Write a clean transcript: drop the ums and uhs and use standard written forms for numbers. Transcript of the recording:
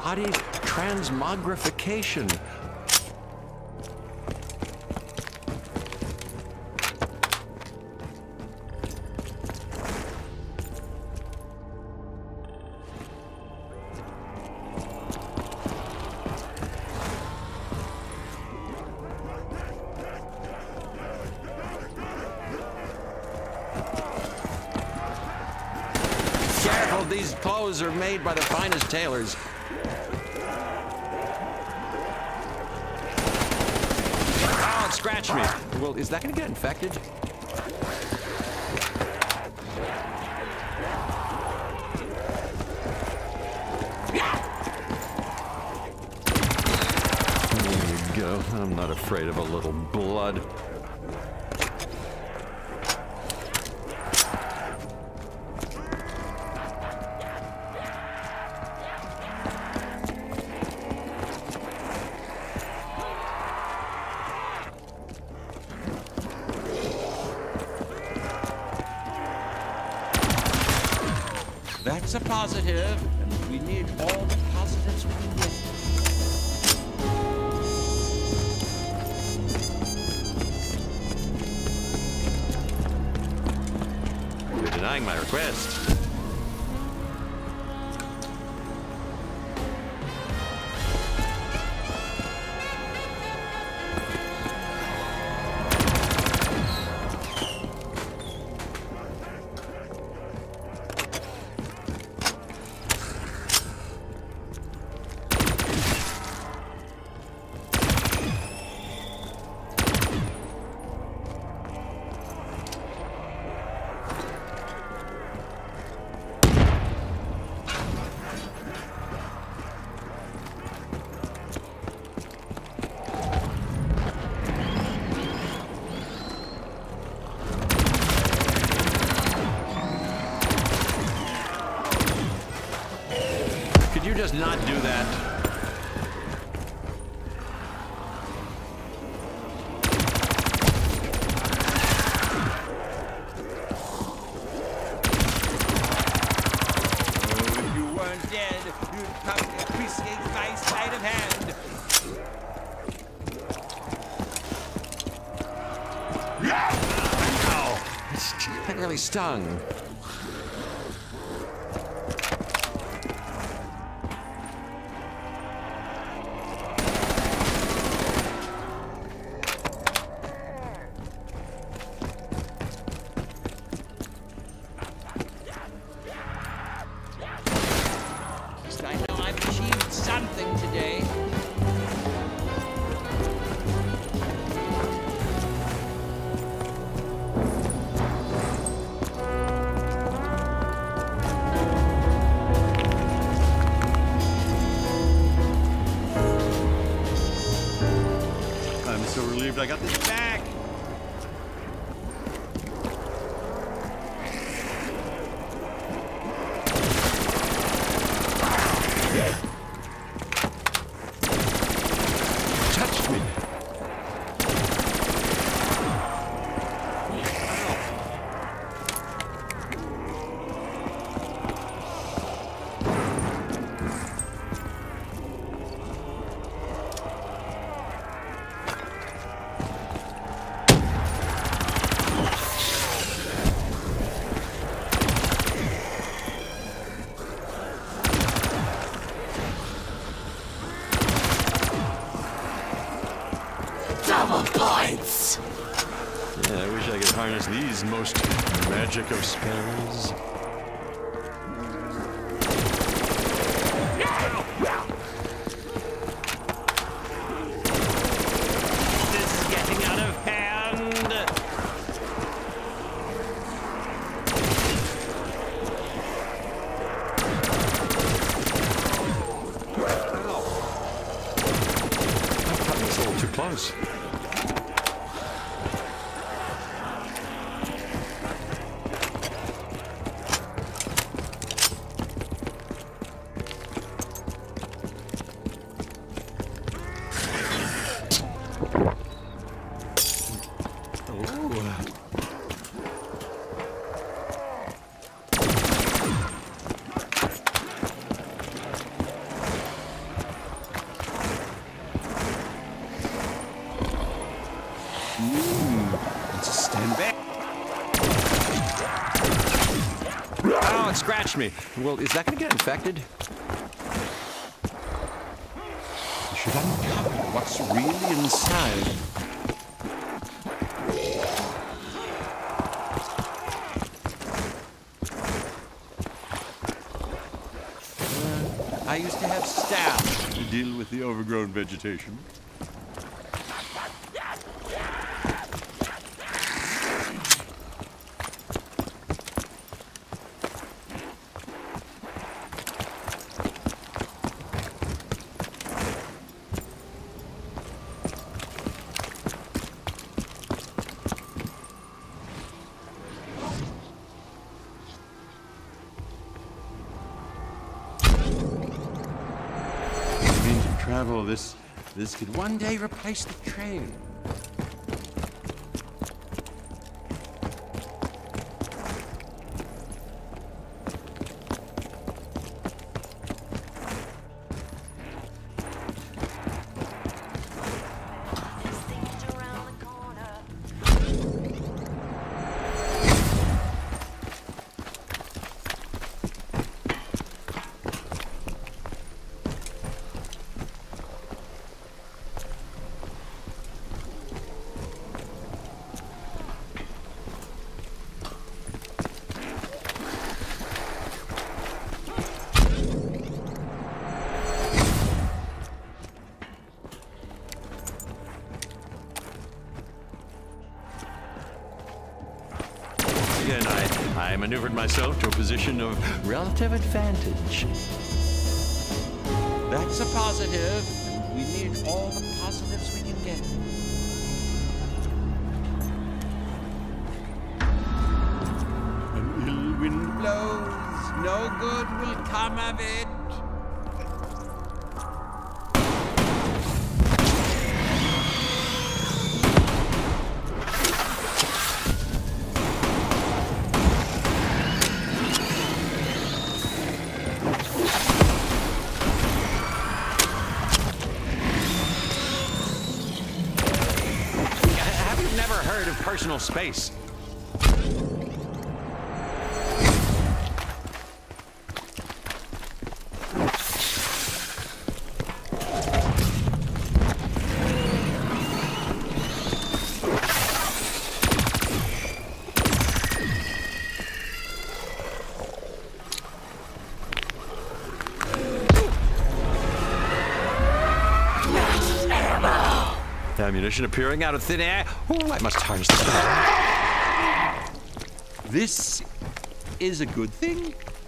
body transmogrification. Careful, these clothes are made by the finest tailors. Oh, it scratched me. Well, is that gonna get infected? There you go. I'm not afraid of a little blood. That's a positive, and we need all the positives we can get. You're denying my request. Could you just not do that? Oh, if you weren't dead, you'd probably appreciate my sleight of hand. Ow! That really stung. I know I've achieved something today. I'm so relieved I got this back. Touched me. Double points! Yeah, I wish I could harness these most magic of spells. This is getting out of hand. I'm cutting this a little too close. dog scratched me. Well, is that gonna get infected? Should uncover what's really inside. I used to have staff to deal with the overgrown vegetation. Travel, this could one day replace the train. Again, I maneuvered myself to a position of relative advantage. That's a positive, and we need all the positives we can get. An ill wind blows, no good will come of it. Of personal space. Ammunition appearing out of thin air. Oh, I must harness this. This is a good thing.